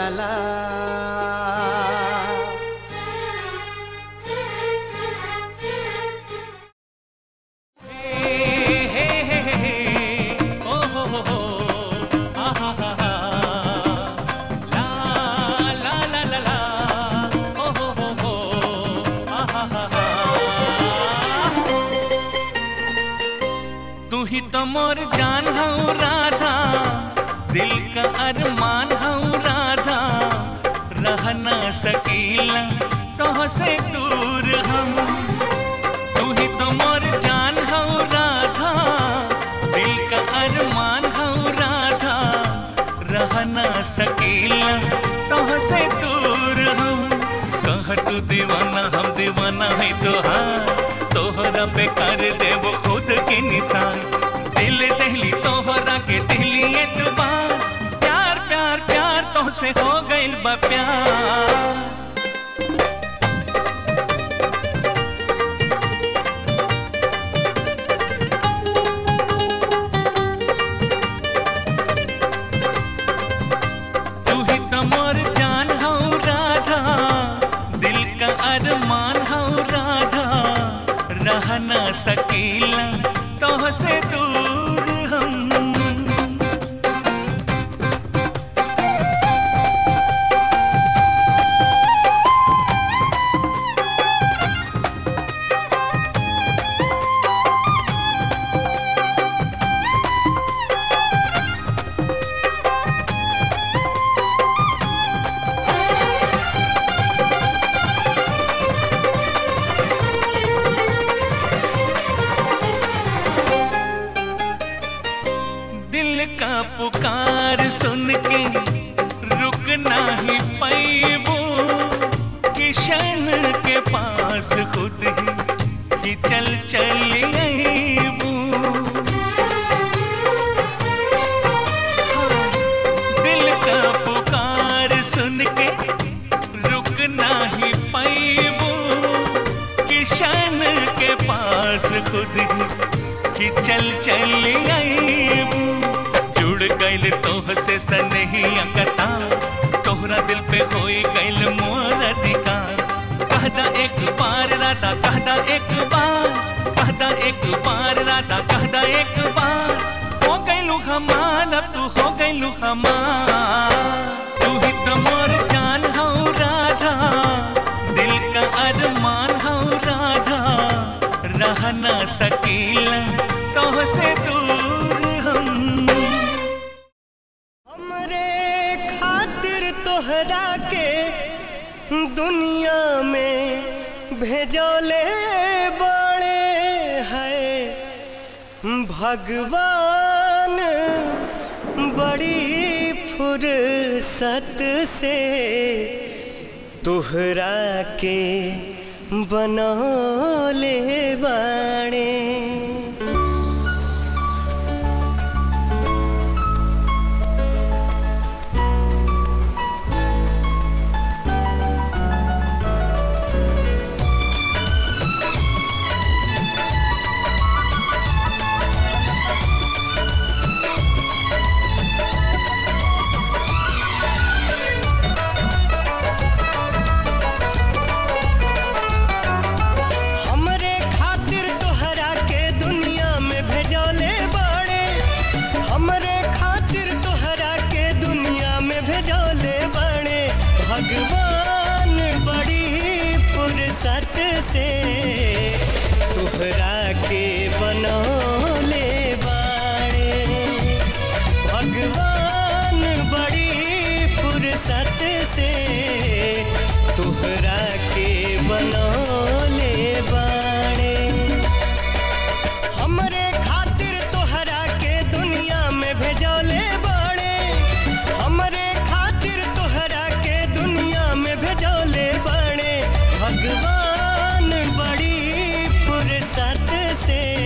ला ला। तू ही तो मोर जान हूँ राधा, दिल का अरमान हूँ राधा, रह ना सकीला तो से दूर हम। तू ही तो मोर जान हूँ राधा, दिल का अरमान हूँ राधा, रह ना सकीला तो से दूर हम। कह तू दीवाना हम दीवाना है तोहार, तोहरा पे कर देव खुद के निशान। दिल दहली तोहरा के दहली एतबार, प्यार प्यार प्यार तोहसे हो गइल बा प्यार। तू ही तो मोर जान हूँ राधा, दिल का अरमान हूँ राधा, रह ना सकीला तो से दूर हम। का पुकार सुन के रुक नहीं पैबू, किशन के पास खुद ही चल अईबू। दिल का पुकार सुन के रुक नहीं पैबू, किशन के पास खुद ही चल अईबू। जुड़ गइल तोह से सनहिया कता, तोहरा दिल पे होई गइल मोर अधिकार। कहदा एक बार राधा कहदा एक बार, कहदा एक बार राधा कहदा एक बार। हो गइलू हमार अब तू हो गइलू हमार। तू ही तो मोर जान हूँ राधा, दिल का अरमान हूँ राधा, रह ना सकीला तोह से दूर हम। तोहरा के दुनिया में भेजोले बड़े है भगवान, बड़ी फुर्सत से तोहरा के बनौले बड़े। भगवान बड़ी फुर्सत से तोहरा के बनौले बाड़े। भगवान बड़ी फुर्सत से तोहरा के बनौले बाड़े। हमरे खातिर तोहरा के दुनिया में भेजौले बाड़े, हमरे खातिर तोहरा के दुनिया में भेजौले बाड़े। भगवान बड़ी फुर्सत से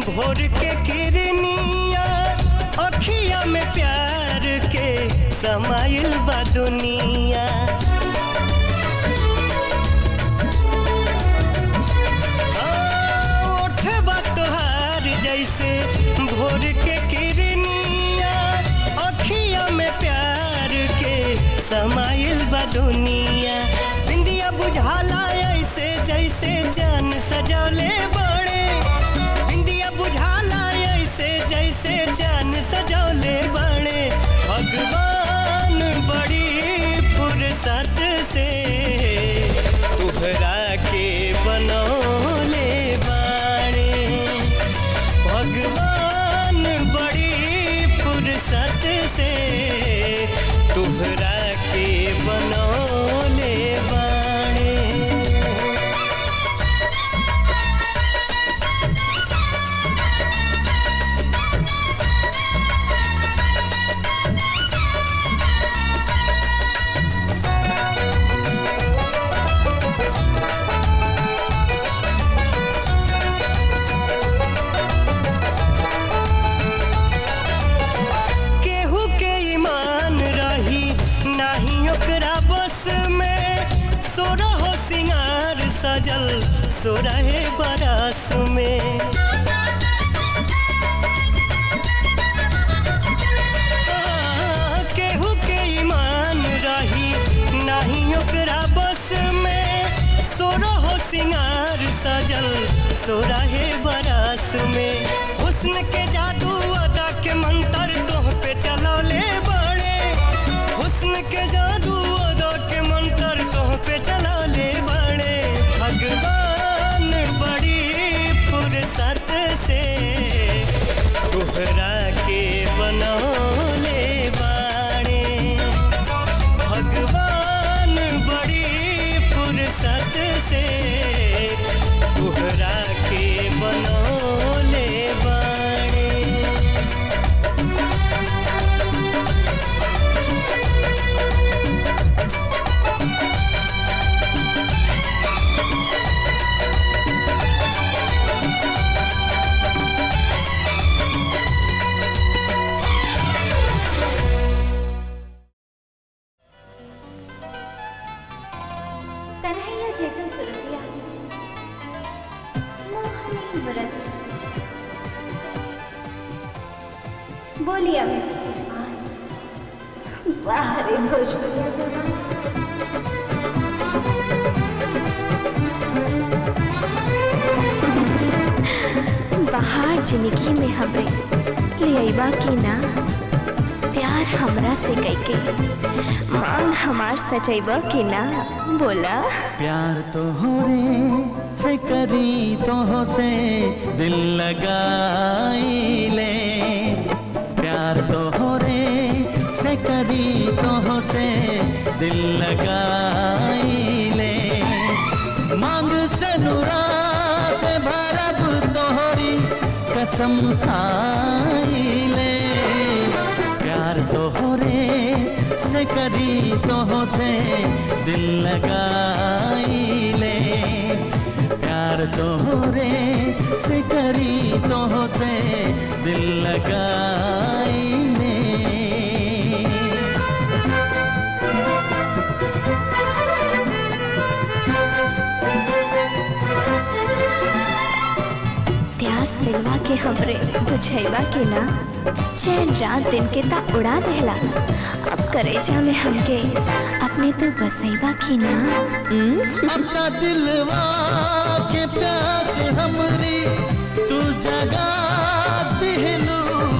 भोर के किरनिया अखिया में प्यार के समाइल बा दुनिया। ओठवा तोहार जैसे भोर के किरनिया अखिया में प्यार के समाइल बा दुनिया। बिंदिया बुझाला ऐसे जैसे जान सजौले बड़े, बिंदिया बुझाला ऐसे जैसे जान सजौले बड़े। भगवान बड़ी फुर्सत से तुहरा के बनौले बाड़े। भगवान बड़ी फुर्सत से तुहरा के बनौले बाड़े। केहू के ईमान रही नाही ओकरा बस में, सोरहो सिंगार सजल सोरहे बरस में। केहू के ईमान रही नाही ओकरा बस में, सोरहो सिंगार सजल सोरहे बरस में। हुस्न के जादू अदा के मंतर तोह पे चलौले बड़े, हुस्न के जादू अदा के मंतर तोह पे चलौले बड़े। भगवान बड़ी फुर्सत से तुहरा के बनौले बाड़े। भगवान बड़ी फुर्सत से तुहरा के बनौले बाड़े। कन्हैया जैसन सुरतिया मोहनी व्रत बोलिया में बाहरे भोजपुरिया जवान। बाहर जिंदगी में हमरे ले अइबा की ना, प्यार हमरा से कइके मांग हमार सजैबा की ना, बोला। प्यार तो हो रे से करी तो हो से दिल लगाई ले। प्यार तो हो रे से करी तो हो से दिल लगाई ले। मांग से नुरा से भरब तोहरी कसम खाई ले। प्यार तो हो रे से करी तो हो से दिल लगाई ले। प्यार तो हो रे से करी तो हो से दिल लगाई ले। प्यास दिलवा के हमरे बुझैबा के ना, चैन रात दिन के ता उड़ा देला। अब करेजा में हमके अपने तो बसैबा की ना। अपना दिलवा के प्यास हमरी तू जगा दिलू।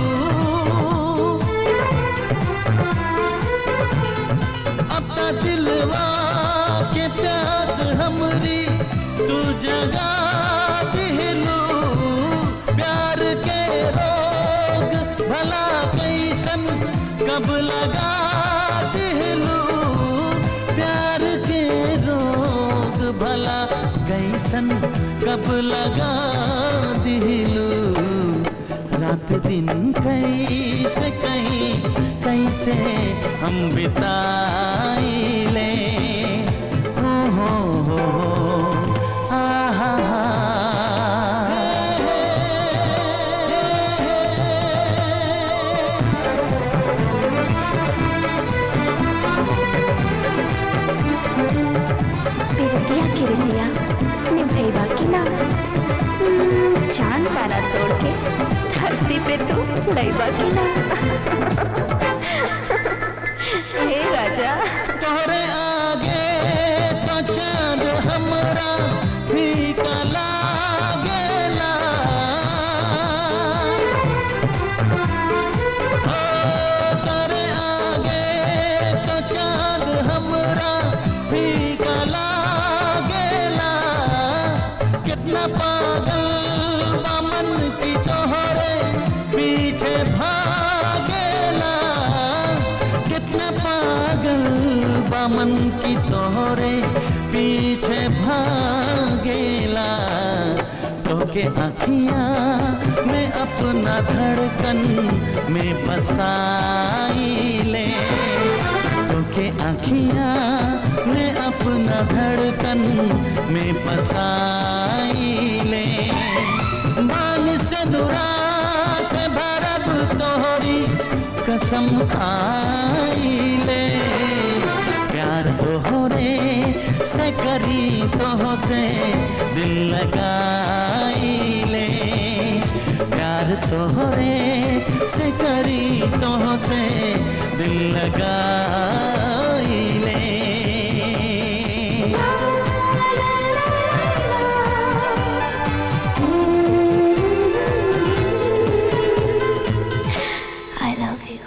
अपना दिलवा के प्यास हमरी तू जगा दिलू। प्यार के रोग भला कैसन कब लगा दिलू। प्यार के रोग भला कैसन कब लगा दिलू। रात दिन कैसे कहीं कैसे हम बिताई ले। हो शादी पे तू लइबा की ना? हे राजा, तोहरे आगे तो चांद हमरा फीका लागेला। ओ तोहरे आगे तो चांद हमरा फीका लागेला। कितना पागल बामन की तोहरे पीछे भागेला। कितना पागल बामन की तोहरे पीछे भागेला। तोके आँखियाँ में अपना धड़कन में बसाई ले। तोके आँखियाँ में अपना धड़कन में बसाई ले। मान से दुरा से भरब तोहरी कसम खाई ले। प्यार तोहरे से करी तोह से दिल लगाई ले। प्यार तोहरे से करी तोह से दिल लगाई ले। I love you.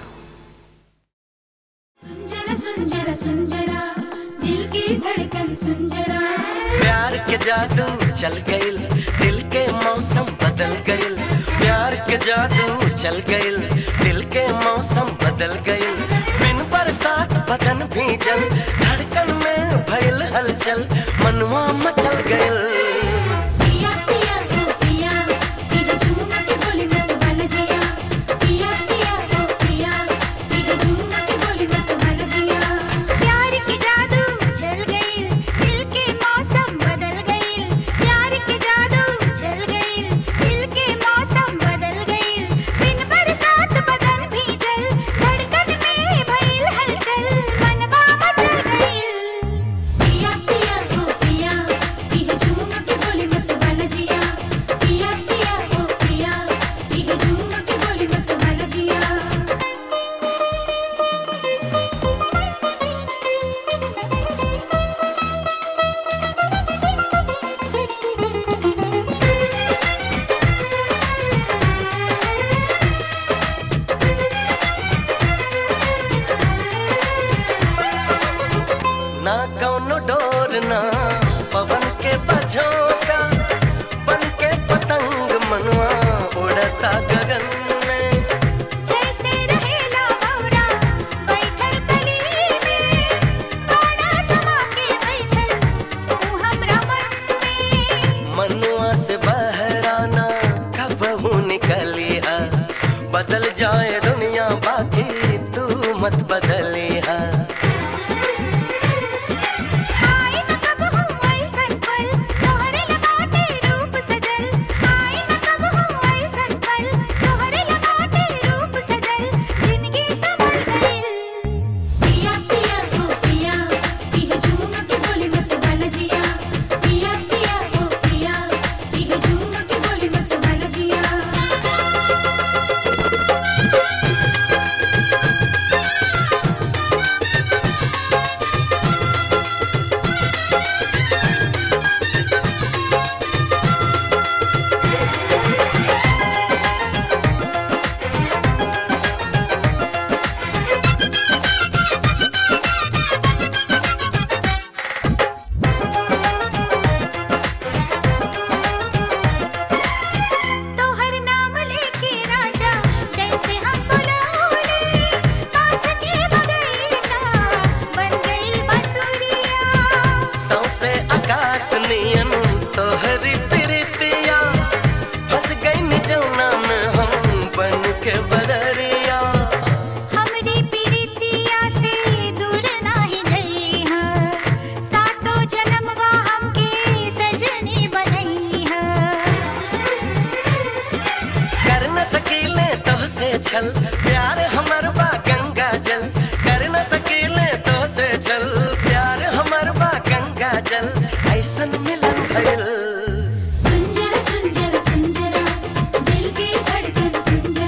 सुन जरा दिल की धड़कन सुन जरा। प्यार के जादू चल गइल, दिल के मौसम बदल गइल। प्यार के जादू चल गइल, दिल के मौसम बदल गइल। बिन बरसात बदन भीजल, धड़कन में भइल हलचल, मनवा मचल गइल। पिया पिया ओ पिया, इधर झूम के बोली मत भल जिया। पिया पिया ओ पिया, इधर झूम के बोली मत भल जिया। प्यार के जादू चल गइल, दिल के मौसम बदल गइल। प्यार के जादू चल गइल, दिल के मौसम बदल गइल। बिन बरसात बदन भीजल, धड़कन में भइल हलचल, मनवा मचल गइल। पिया पिया ओ पिया, इधर झूम के बोली मत भल जिया। पिया पिया ओ पिया, इधर झूम के बोली मत भल जिया। ना कौनो डोर ना पवन के बझोंका, बन के पतंग मनवा उड़ता गगन में। जैसे रहेला भौरा बैठल कली में, कोना समा के बैठल तू हमरा मन में। मनुआ से बहराना कबहू निकलिया, बदल जाए दुनिया बाकी तू मत बदलिया। आई न कबहू ऐसन पल, तोहरे लगाटे रूप सजल। आई न कबहू ऐसन पल, तोहरे लगाटे रूप सजल, जिंदगी संभल गइल। पिया पिया ओ पिया, इधर झूम के बोली मत भल जिया। पिया पिया ओ पिया, इधर झूम के बोली मत भल जिया। तोहर नाम लेके राजा जैसे हम बुलाओले, पास के बगीचा बन गइल बसुरिया। सौसे आकाश नियन तोहरी प्रीतिया, फंस गई जौना में हम बन के बदरिया। हमरी प्रीतिया से दूर नाही गई है, सातों जन्मवा हमके सजनी बनई है। कर न सकीले तब से छल, प्यार हमर बा गंगा जल। कर न सकीले तो से छल, प्यार हमर बा गंगा जल। ऐसन मिलन भइल। सुन जरा दिल की धड़कन सुन जरा।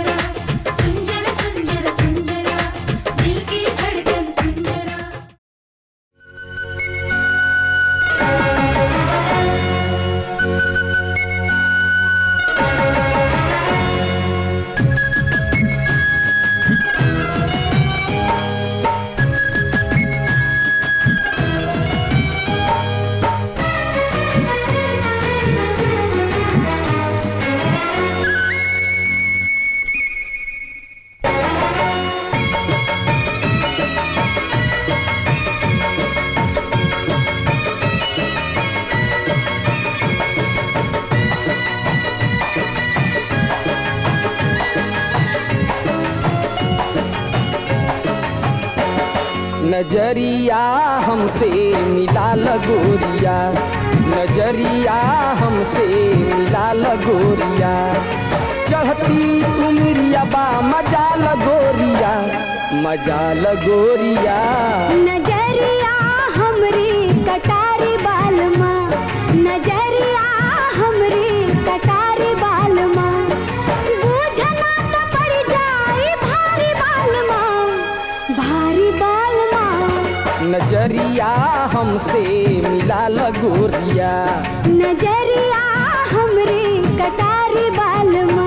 नजरिया हमसे मिला लगोरिया, नजरिया हमसे मिला लगोरिया, चढ़ती उमरिया बा मजा लगोरिया, मजा लगोरिया। नजरिया हमरी कटारी बालमा, नजरिया हमरी कटारी बालमा, बूझना तो पड़ जाए भारी बालमा, भारी बालमा। नजरिया हमसे मिला लगोरिया, नजरिया हमरी कटारी बालमा।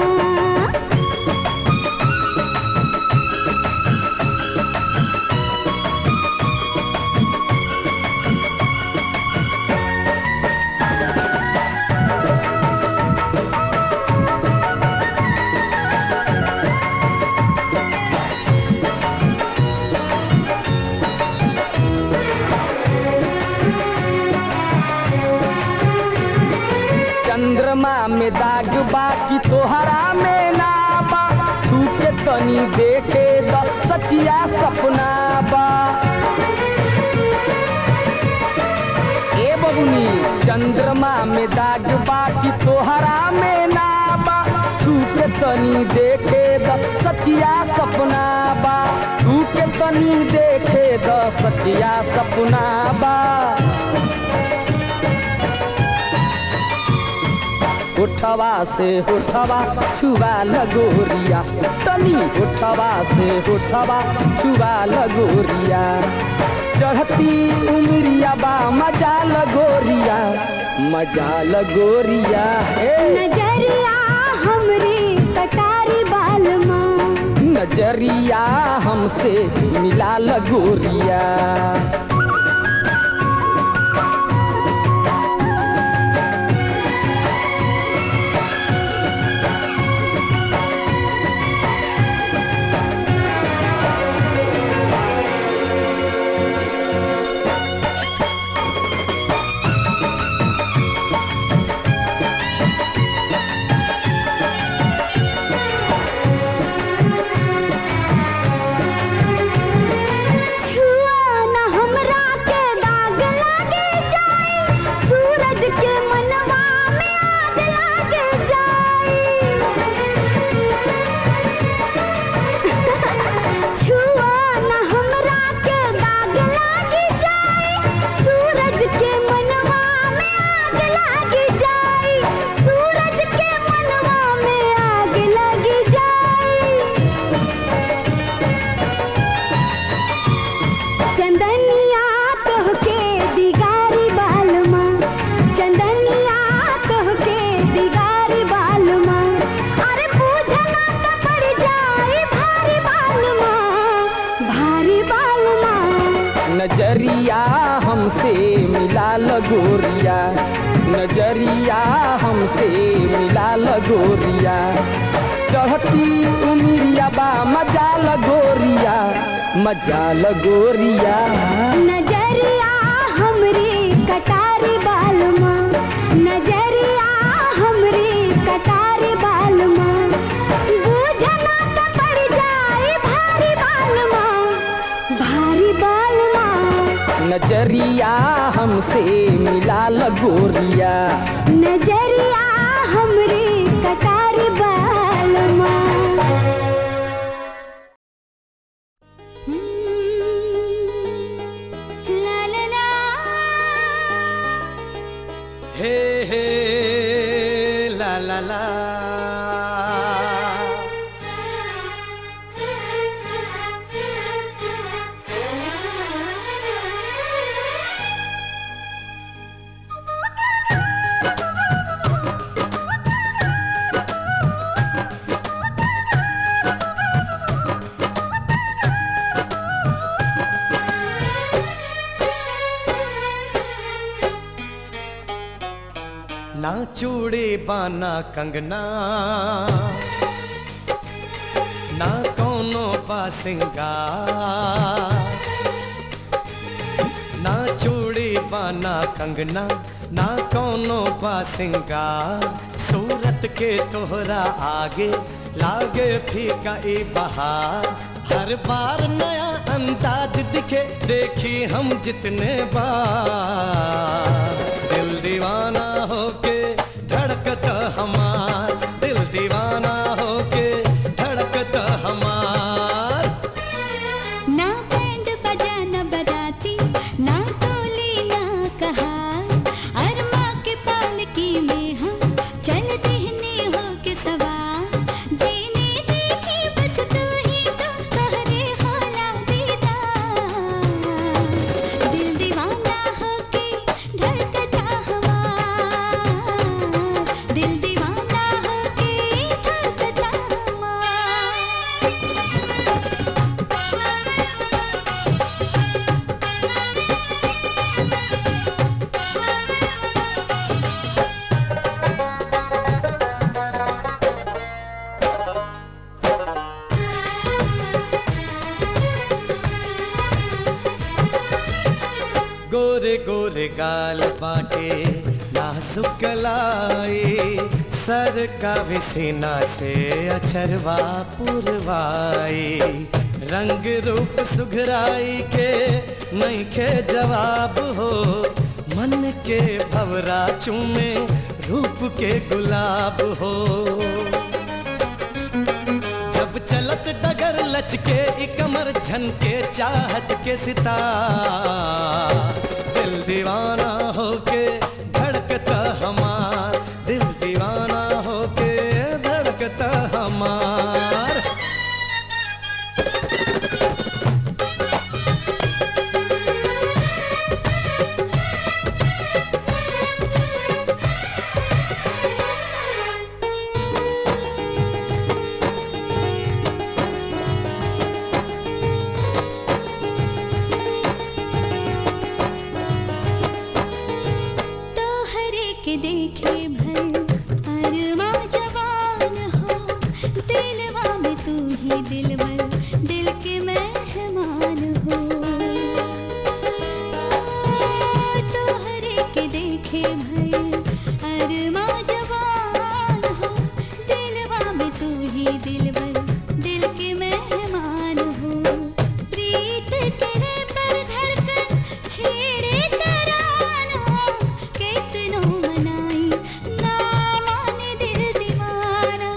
चंद्रमा में दाग बा कि तोहरा में ना बा, तू के तनी देखे द सचिया सपना बा। ए बबुनी चंद्रमा में दाग बा कि तोहरा में ना बा, तू के तनी देखे द सचिया सपना बा, तू के तनी देखे द सचिया सपना बा। उठवा से उठवा छुआ लगोरिया, तनी उठवा से उठवा छुआ लगोरिया, चढ़ती उमरिया बा मजा लगोरिया, मजा लगोरिया। नजरिया हमरी कटारी बालमा, नजरिया हमसे मिला लगोरिया। नजरिया हमसे मिला लगोरिया, नजरिया हमसे मिला लगोरिया, चढ़ती उमरिया बा मजा लगोरिया, मजा लगोरिया। नजरिया हमरी कटारी बालमा, नजरिया हमरी कटारी बालमा, बूझना तो पड़ जाए भारी बालमा, भारी बालमा। नजरिया हमसे मिला लगोरिया, नजरिया हमरी कटारी बालमा। ला ला ला हे हे ला ला ला। चूड़ी बाना कंगना, ना कोनो बा सिंगार, ना चूड़ी बाना कंगना, ना कोनो बा सिंगार। सूरत के तोहरा आगे लागे फीका ई बहार। हर बार नया अंदाज दिखे देखी हम जितने बार। दिल दीवाना होके धड़कता हमार, दिल दीवाना होके धड़कता हमार। ना बैंड बजा न बजाती, ना टोली ना कहार, अरमा के पालकी में हम चल देहने हो के सवार। जीने देखी बस तू ही तो तोहरे होला दीदार। दिल दीवाना होके धड़कता हमार, दिल दीवाना होके धड़कता हमार। गोरे गोरे गाल बाटे नाजुक कलाई, सर का विसीना से अछरवा पुरवाई। रंग रूप सुघराई के नहीं खे जवाब हो, मन के भवरा चूमे रूप के गुलाब हो। जब चलत डगर लचके ई कमर झनके चाहत के सितार। दिल दीवाना होके धड़कता हमार, दिल दीवाना होके धड़कता हमार। तोहरे के देखे भर अरमा जवान हो, दिलवा में तू ही दिलवर, दिल के मेहमान हो। तोहरे के देखे भर अरमा जवान हो, दिलवा में तू ही दिलवर, दिल के मेहमान हो। प्रीत तेरे पर धड़कन छेड़े तराना, कितनों मनाई ना माने दिल दीवाना।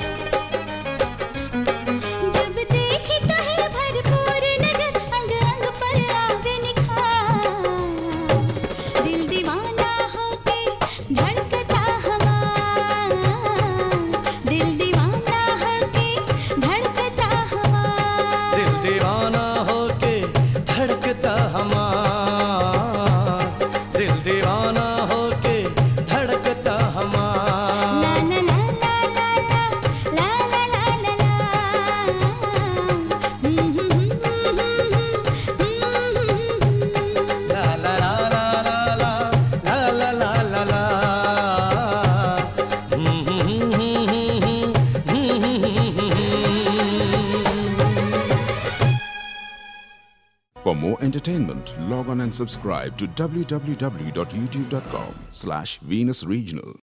जब देखी कहे भरपूर नजर, अंग अंग पर आवे निखार। दिल दीवाना होके धड़कता हमार, दिल दीवाना होके धड़कता हमार। दिल दीवाना होके धड़कता हमार, दिल दीवाना होके धड़कता हमार। ला ला ला ला ला ला ला ला ला ला ला ला ला ला ला ला ला ला। For more entertainment, log on and subscribe to www.youtube.com/Venus Regional.